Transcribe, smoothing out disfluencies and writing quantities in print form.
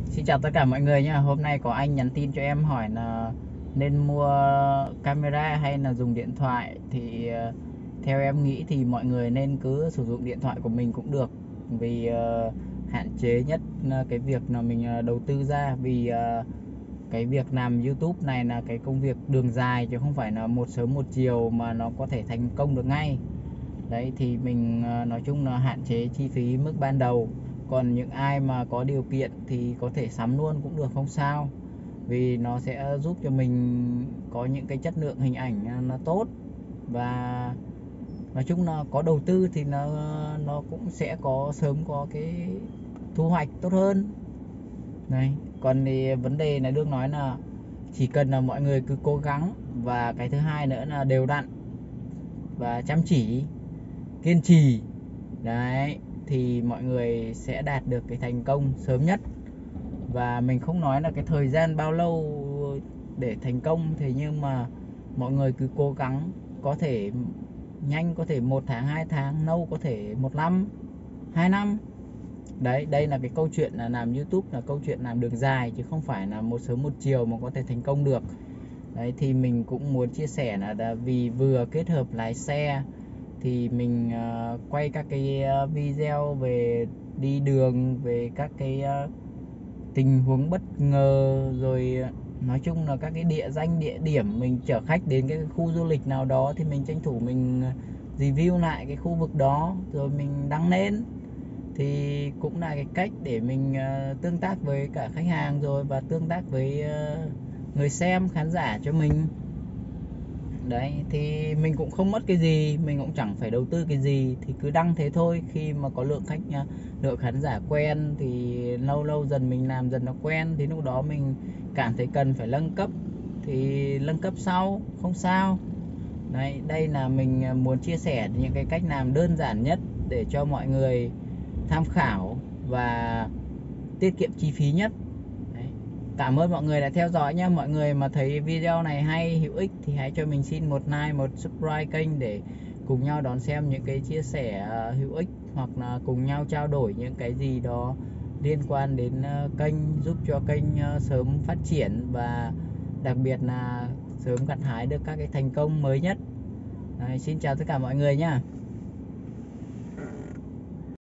Xin chào tất cả mọi người nhé. Hôm nay có anh nhắn tin cho em hỏi là nên mua camera hay là dùng điện thoại. Thì theo em nghĩ thì mọi người nên cứ sử dụng điện thoại của mình cũng được. Vì hạn chế nhất cái việc là mình đầu tư ra. Vì cái việc làm YouTube này là cái công việc đường dài, chứ không phải là một sớm một chiều mà nó có thể thành công được ngay. Đấy thì mình nói chung là hạn chế chi phí mức ban đầu. Còn những ai mà có điều kiện thì có thể sắm luôn cũng được, không sao. Vì nó sẽ giúp cho mình có những cái chất lượng hình ảnh nó tốt. Và nói chung là có đầu tư thì nó cũng sẽ sớm có cái thu hoạch tốt hơn. Này, còn thì vấn đề là Đương nói là chỉ cần là mọi người cứ cố gắng, và cái thứ hai nữa là đều đặn và chăm chỉ, kiên trì. Đấy, thì mọi người sẽ đạt được cái thành công sớm nhất. Và mình không nói là cái thời gian bao lâu để thành công, thế nhưng mà mọi người cứ cố gắng. Có thể nhanh, có thể 1 tháng 2 tháng, lâu có thể 1 năm 2 năm. Đấy, đây là cái câu chuyện là làm YouTube, là câu chuyện làm đường dài, chứ không phải là một sớm một chiều mà có thể thành công được. Đấy thì mình cũng muốn chia sẻ là vì vừa kết hợp lái xe thì mình quay các cái video về đi đường, về các cái tình huống bất ngờ, rồi nói chung là các cái địa danh địa điểm. Mình chở khách đến cái khu du lịch nào đó thì mình tranh thủ mình review lại cái khu vực đó rồi mình đăng lên. Thì cũng là cái cách để mình tương tác với cả khách hàng, rồi và tương tác với người xem, khán giả cho mình. Đấy thì mình cũng không mất cái gì, mình cũng chẳng phải đầu tư cái gì, thì cứ đăng thế thôi. Khi mà có lượng khán giả quen thì lâu lâu dần mình làm dần nó quen, thì lúc đó mình cảm thấy cần phải nâng cấp thì nâng cấp sau, không sao. Đấy, đây là mình muốn chia sẻ những cái cách làm đơn giản nhất để cho mọi người tham khảo và tiết kiệm chi phí nhất. Đấy. Cảm ơn mọi người đã theo dõi nhé. Mọi người mà thấy video này hay, hữu ích thì hãy cho mình xin một like, một subscribe kênh để cùng nhau đón xem những cái chia sẻ hữu ích, hoặc là cùng nhau trao đổi những cái gì đó liên quan đến kênh, giúp cho kênh sớm phát triển, và đặc biệt là sớm gặt hái được các cái thành công mới nhất. Đấy, xin chào tất cả mọi người nhé.